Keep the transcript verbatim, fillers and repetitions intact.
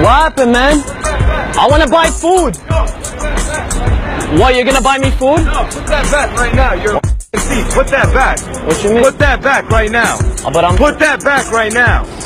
What happened, man? I want to buy food. What, you're gonna buy me food? No, put that back right now. You're a thief. Put that back. What you mean? Put that back right now. Oh, but I'm... Put that back right now.